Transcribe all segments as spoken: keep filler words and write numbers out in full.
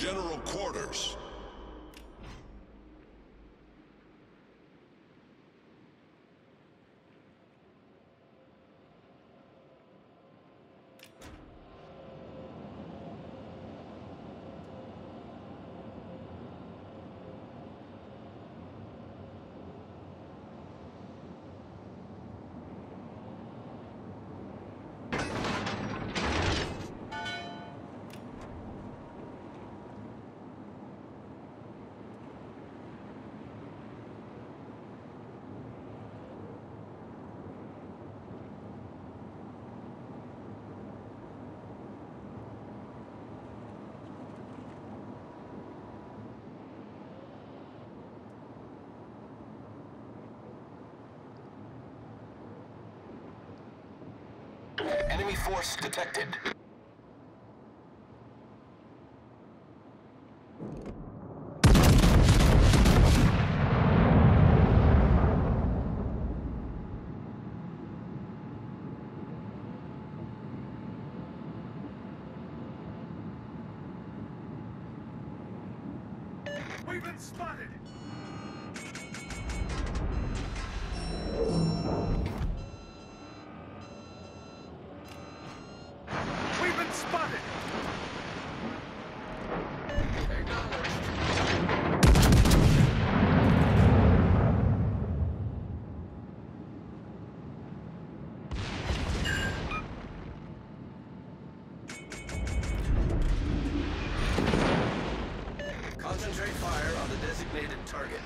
General quarters. Enemy force detected. We've been spotted! We've been spotted! Concentrate fire on the designated target.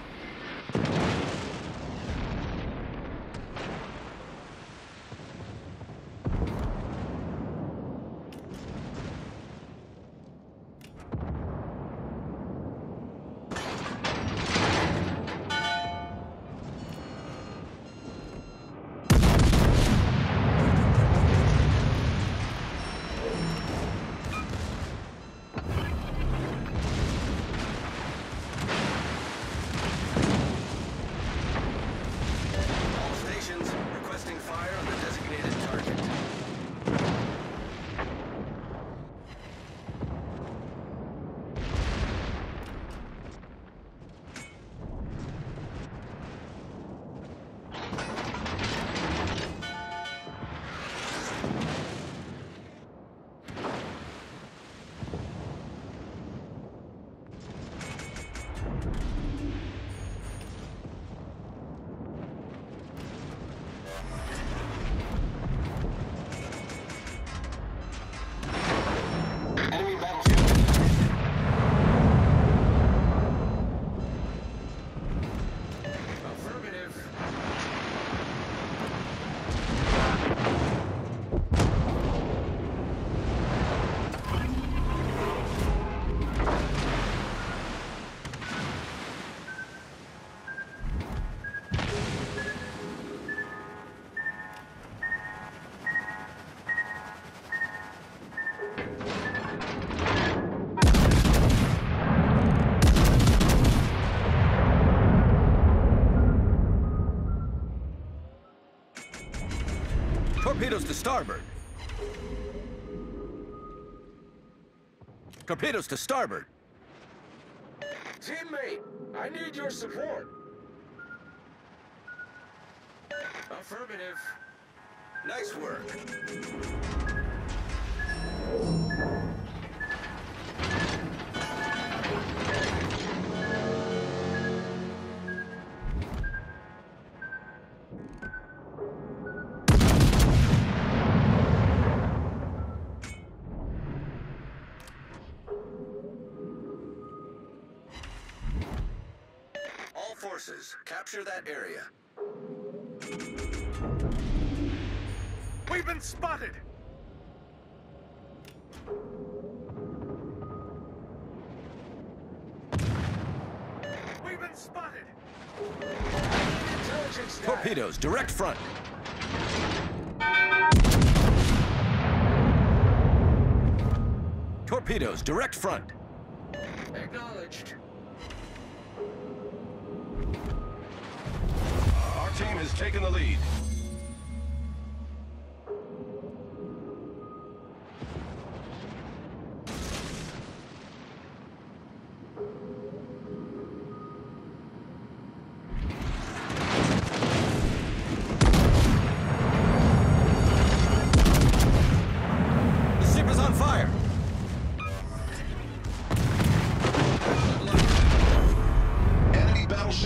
Torpedoes to starboard. Torpedoes to starboard. Teammate, I need your support. Affirmative. Nice work. All forces, capture that area. We've been spotted! We've been spotted! Intelligence data. Torpedoes, direct front. Torpedoes, direct front. Acknowledged. Our team has taken the lead.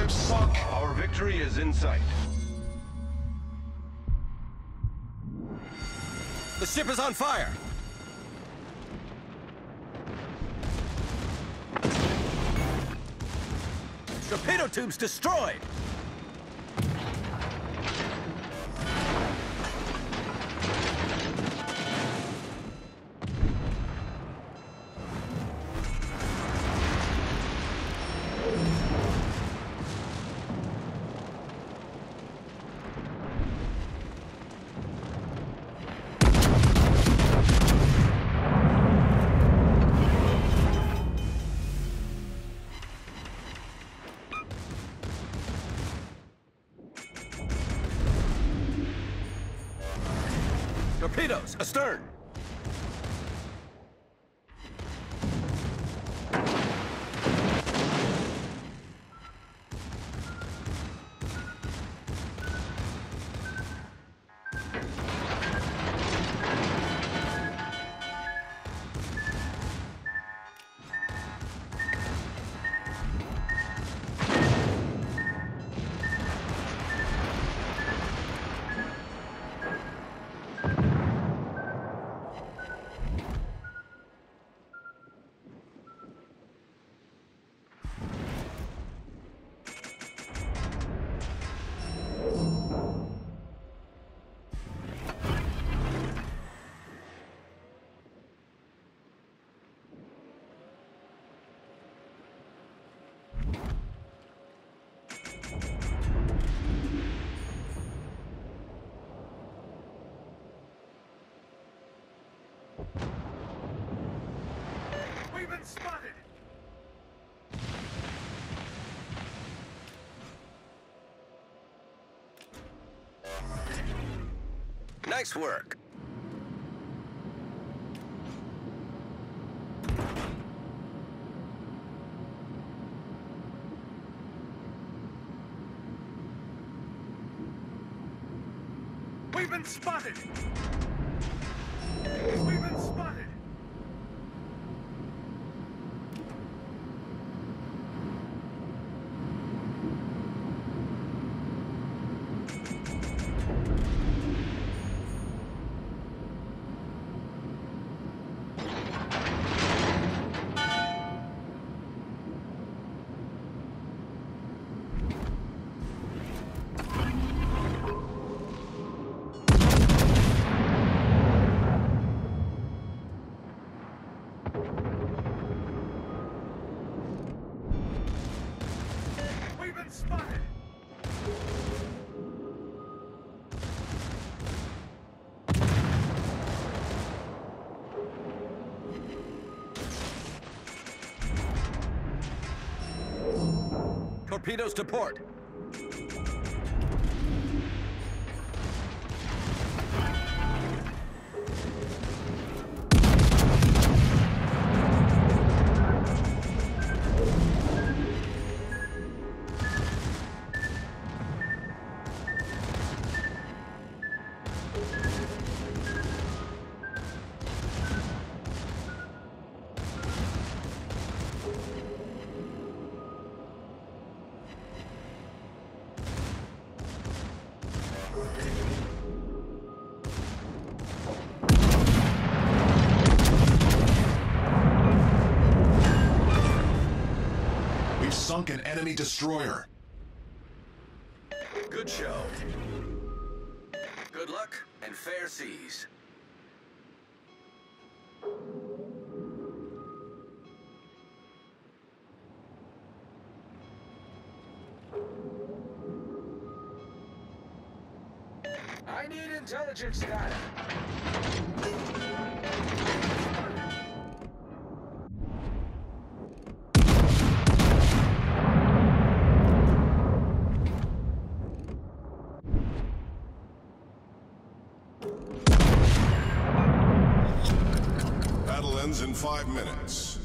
ship sunk. Our victory is in sight. The ship is on fire! Torpedo tubes destroyed! Torpedoes astern! We've been spotted! Nice work. We've been spotted! We've been spotted! We've been spotted! Torpedoes to port! We've sunk an enemy destroyer. Good show. Good luck and fair seas. I need intelligence data. Battle ends in five minutes.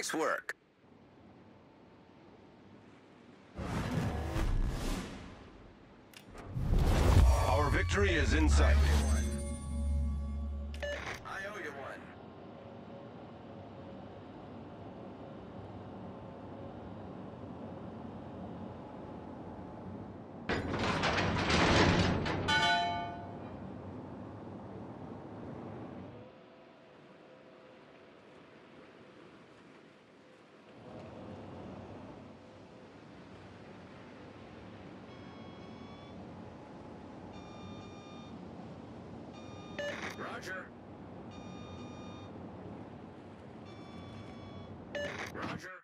Nice work. Our victory is in sight. I owe you one. Roger. Roger.